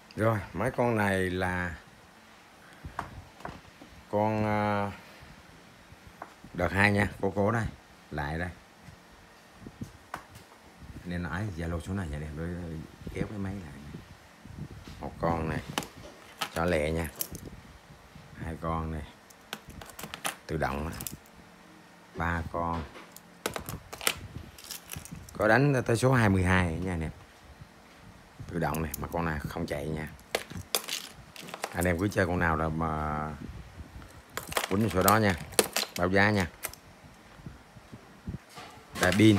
Rồi mấy con này là con đợt 2 nha, cô đây lại đây nên nói Zalo số này vậy đẹp, rồi kéo cái máy lại. Một con này cho lẹ nha, hai con này tự động, ba con có đánh tới số 22 nha anh em, tự động này, mà con nào không chạy nha. Anh em cứ chơi con nào là mà quýnh số đó nha, báo giá nha. Đây pin,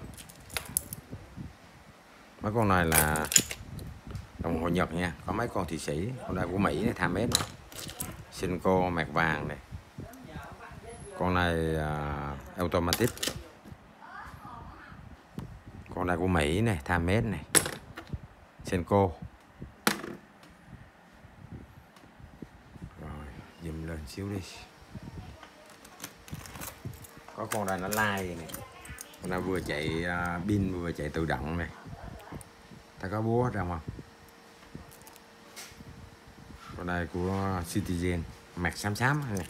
mấy con này là đồng hồ Nhật nha, có mấy con Thụy Sĩ, con này của Mỹ này, tham mét, Senko mạc vàng này, con này automatic, con này của Mỹ này, tham mét này, Senko. Rồi zoom lên xíu đi, có con này nó like này, con này vừa chạy pin vừa chạy tự động này, ta có búa ra không? Con này của Citizen, mặt xám xám này,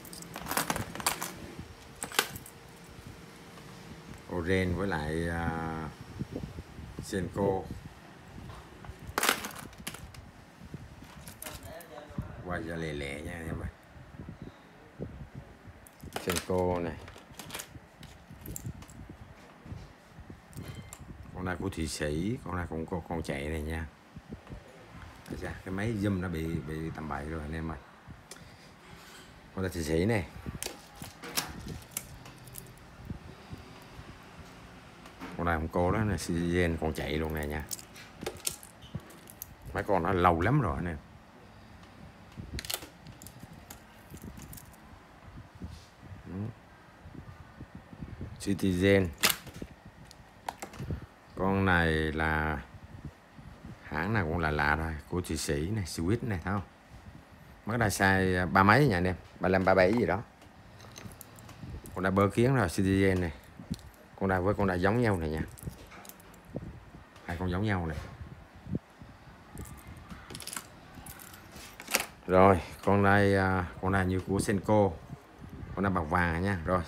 orange với lại Senko. Qua ra lẹ lẹ nha em ơi. Senko này, con này của Thụy Sĩ, con này cũng có con chạy này nha. Cái máy zoom nó bị tầm bậy rồi anh em ơi. Con này Thụy Sĩ này, con này không cô đó là Citizen, còn chạy luôn này nha. Mấy con nó lâu lắm rồi anh em. Citizen, con này là hãng nào cũng là lạ rồi, của Thụy Sĩ này, Swiss này, thấy không? Mấy cái size ba mấy nha anh em, 35 37 gì đó. Con này bơ kiến rồi, Citizen này, con này với con này giống nhau này nha, hai con giống nhau này. Rồi con này như của Senko, con này bạc vàng nha. Rồi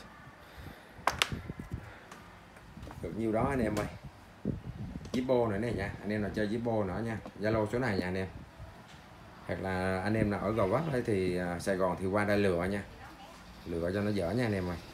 được nhiêu đó anh em ơi. Zippo nữa này nha, anh em nào chơi Zippo nữa nha, Zalo số này nha anh em. Hoặc là anh em nào ở Gò Vấp thì Sài Gòn thì qua đây lựa nha, lựa cho nó dở nha anh em ơi.